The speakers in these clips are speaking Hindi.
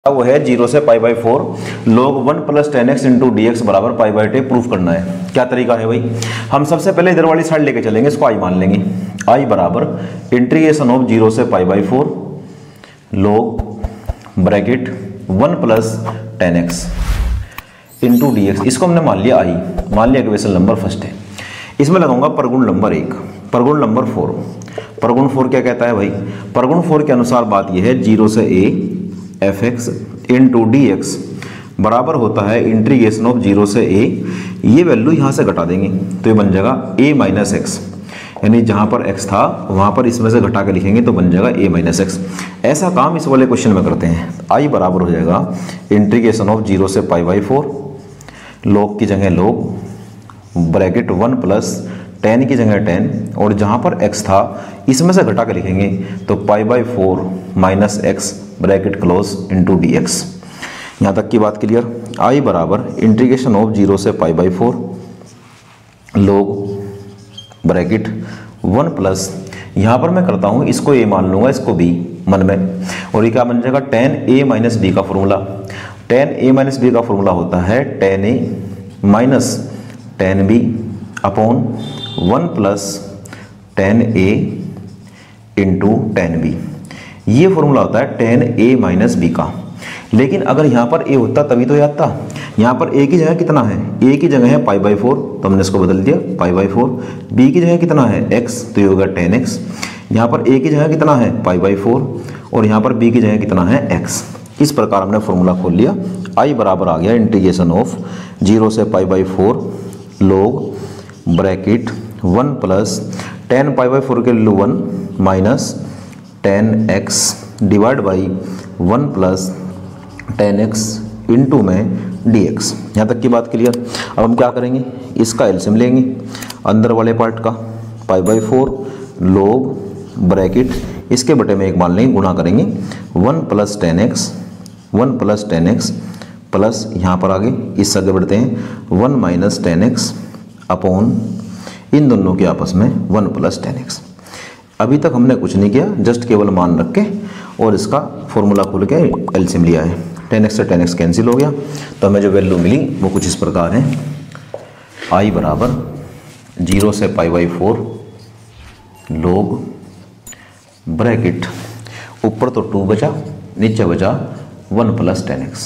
वो है 0 से pi by 4 log 1 plus 10x into d x बराबर पाई बाई टे प्रूफ करना है। क्या तरीका है भाई, हम सबसे पहले इधर वाली साइड लेके चलेंगे, इसको i मान लेंगे। i बराबर इंटीग्रेशन ऑफ 0 से pi by 4 log bracket 1 plus 10x into d x, इसको हमने मान लिया i, मान लिया इक्वेशन नंबर फर्स्ट है। इसमें लगाऊंगा परगुण नंबर 1, परगुण नंबर 4। परगुण 4 क्या कहता है भाई, परगुण 4 के अनुसार बात यह है 0 से a f x into d x बराबर होता है इंटीग्रेशन ऑफ 0 से a, ये वैल्यू यहाँ से घटा देंगे तो ये बन जाएगा a माइनस एक्स, यानी जहाँ पर x था वहाँ पर इसमें से घटा के लिखेंगे तो बन जाएगा a माइनस एक्स। ऐसा काम इस वाले क्वेश्चन में करते हैं। i बराबर हो जाएगा इंटीग्रेशन ऑफ 0 से पाई बाई 4 log की जगह log ब्रैकेट 1 प्लस 10 की जगह 10 और जहाँ पर x था इसमें से घटा के लिखेंगे तो pi by 4 minus x bracket close into d x. यहाँ तक की बात क्लियर। i बराबर इंटीग्रेशन ऑफ 0 से pi by 4 log bracket 1 plus, यहाँ पर मैं करता हूँ इसको a मान लूँगा, इसको b मन में, और ये क्या बन जाएगा 10a माइनस b का फॉर्मूला। 10a माइनस b का फॉर्मूला होता है 10a minus 10b upon 1 plus 10a into 10b, ये फॉर्मूला होता है 10a माइनस b का। लेकिन अगर यहाँ पर a होता तभी तो याद था, यहाँ पर a की जगह कितना है, a की जगह है पाई बाई 4 तो हमने इसको बदल दिया पाई बाई 4, b की जगह कितना है x तो ये होगा 10x, यहाँ पर a की जगह कितना है पाई बाई 4 और यहाँ पर b की जगह कितना है x। इस प्रकार हमने फॉर्मूला खोल लिया। i बराबर आ गया इंटीग्रेशन ऑफ 0 से pi by 4 log bracket 1 plus 10 pi by 4 के value 1 minus 10x divide by 1 plus 10x into में dx। यहाँ तक की बात क्लियर। अब हम क्या करेंगे, इसका एलसीएम लेंगे अंदर वाले पार्ट का, पाई बाई 4 log ब्रैकेट इसके बटे में 1 मान लेंगे, गुणा करेंगे 1 plus 10x 1 plus 10x plus यहाँ पर आगे इस आगे बढ़ते हैं 1 माइनस 10x अपॉन इन दोनों के आपस में 1 प्लस 10x। अभी तक हमने कुछ नहीं किया, जस्ट केवल मान रख के और इसका फॉर्मूला खोल के एलसीएम लिया है। 10x से 10x कैंसिल हो गया तो हमें जो वैल्यू मिली वो कुछ इस प्रकार है। i बराबर 0 से पाई बाई 4 log ब्रैकेट ऊपर तो 2 बचा, नीचे बचा 1 प्लस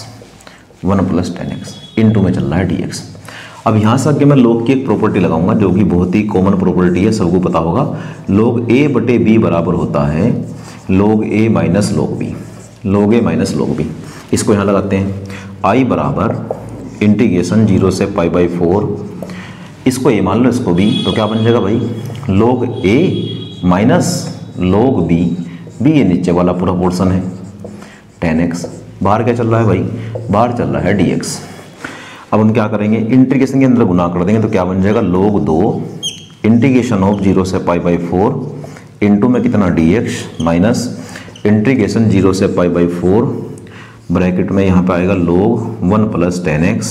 10x इंटू में चल रहा है dx। अब यहाँ से आगे मैं log की एक प्रॉपर्टी लगाऊंगा जो कि बहुत ही कॉमन प्रॉपर्टी है, सबको पता होगा। log a बटे b बराबर होता है log a minus log b, log a minus log b। इसको यहाँ लगाते हैं। i बराबर इंटीग्रेशन 0 से पाई बाई 4, इसको a मान लो, इसको b, तो क्या बन जाएगा भाई log a minus log b, b ये नीचे वाला पूरा पोर्शन है 10x, बाहर क्या चल रहा है भाई, बाहर चल रहा है dx। अब हम क्या करेंगे, इंटीग्रेशन के अंदर गुना कर देंगे तो क्या बन जाएगा log 2 इंटीग्रेशन ऑफ 0 से पाई बाई 4 इंटू में कितना dx माइनस इंटीग्रेशन 0 से पाई बाई 4 ब्रैकेट में यहाँ पे आएगा log 1 प्लस 10x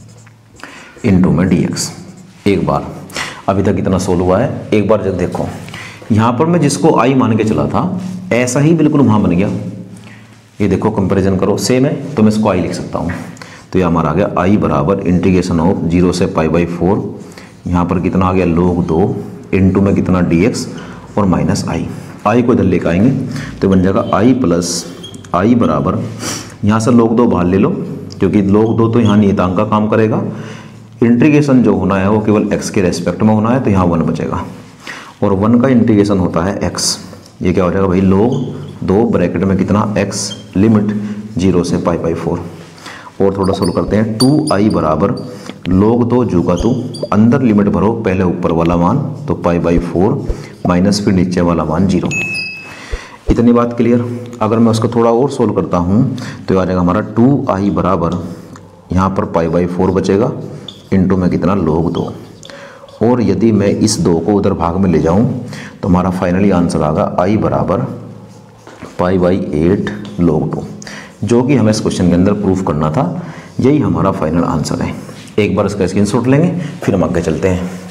इंटू में dx। एक बार अभी तक इतना सोल्व हुआ है, एक बार जब देखो यहाँ पर मैं जिसको i मान के चला था ऐसा ही बिल्कुल वहाँ बन गया। ये देखो कंपैरिजन करो, सेम है तो मैं इसको i लिख सकता हूँ। तो ये हमारा आ गया i बराबर इंटीग्रेशन ऑफ 0 से पाई बाई 4, यहाँ पर कितना आ गया log 2 इंटू में कितना dx और माइनस i को इधर लेकर आएंगे तो बन जाएगा i प्लस i बराबर, यहाँ से log 2 बाहर ले लो क्योंकि log 2 तो यहाँ नियतांक का काम करेगा। इंटीग्रेशन जो होना है वो केवल x के रेस्पेक्ट में होना है तो यहाँ 1 बचेगा और 1 का इंटीग्रेशन होता है x। ये क्या हो जाएगा भाई log 2 ब्रैकेट में कितना x लिमिट 0 से पाई बाई 4। और थोड़ा सोल्व करते हैं। 2i बराबर log 2 जू का तू, अंदर लिमिट भरो, पहले ऊपर वाला मान तो पाई बाई 4 माइनस फिर नीचे वाला मान 0। इतनी बात क्लियर। अगर मैं उसको थोड़ा और सोल्व करता हूँ तो आ जाएगा हमारा 2i बराबर, यहाँ पर पाई बाई 4 बचेगा इंटू में कितना log 2, और यदि मैं इस 2 को उधर भाग में ले जाऊँ तो हमारा फाइनली आंसर आएगा i बराबर पाई बाई 8 log 2, जो कि हमें इस क्वेश्चन के अंदर प्रूफ करना था। यही हमारा फाइनल आंसर है। एक बार इसका स्क्रीनशॉट लेंगे फिर हम आगे चलते हैं।